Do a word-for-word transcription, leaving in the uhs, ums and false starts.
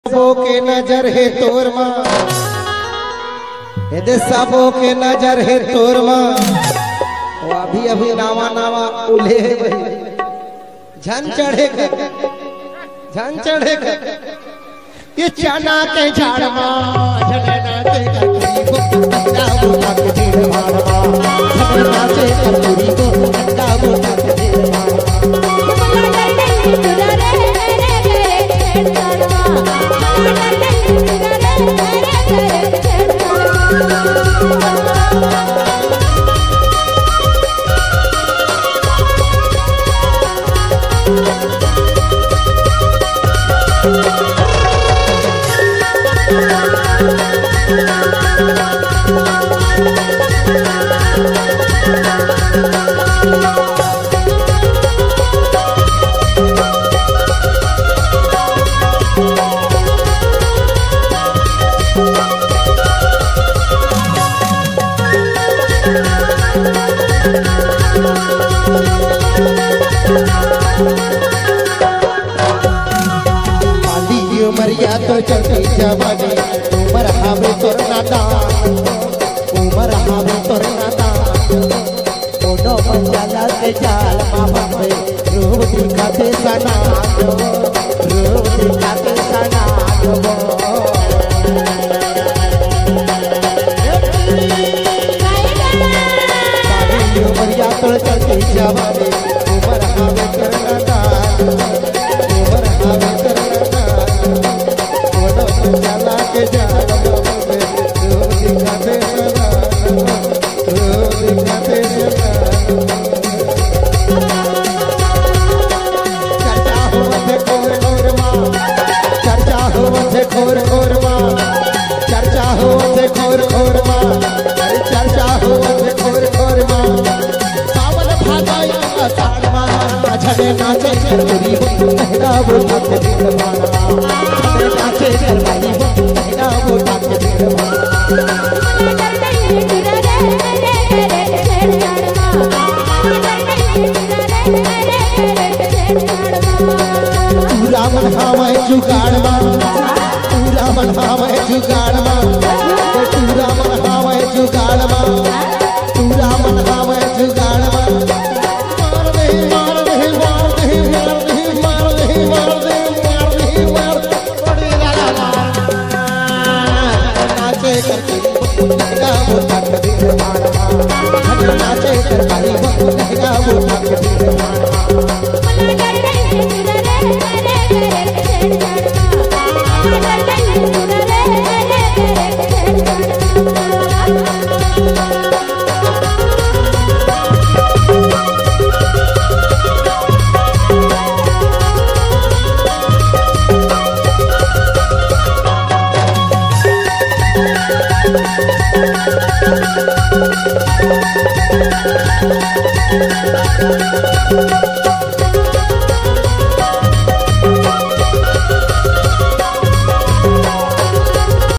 सबों के नजर है तोर माँ, यदि सबों के नजर है तोर माँ, वो अभी अभी नावा नावा उले झन चढ़े कर, झन चढ़े कर, ये चना के झाड़ माँ, झना के कटोरी को कट्टा बोला के झील मार माँ, झना के कटोरी को कट्टा बोला के झील मार मरिया तो चलती जवानी उमर हावे तोर नाता उमर हावे तोर नाता ओनो मंजाला के जाल मामा पे रूप दिखाते सना रूप दिखाते सना मरिया तो चलती जवानी उमर हावे तोर नाता उमर हावे तोर चला के जाला में रूप दिखाते चला रूप दिखाते चला चर्चा हो थे खोर खोर माँ चर्चा हो थे खोर खोर माँ चर्चा हो थे खोर खोर माँ चर्चा हो थे खोर खोर माँ सावन भागाई आषाढ़ माँ झड़े नाचे चरबरी नहरा वो नाचे दिल माना नाचे चरबरी नहरा वो नाचे दिल माना पूरा मन हावे जुगाड़ माँ पूरा मन हावे जुगाड़ माँ पूरा मन हावे जुगाड़ माँ पूरा मन हावे जुगाड़ माँ नाचे सरकारी वो नहरा वो नाचे दिल माना Thank you.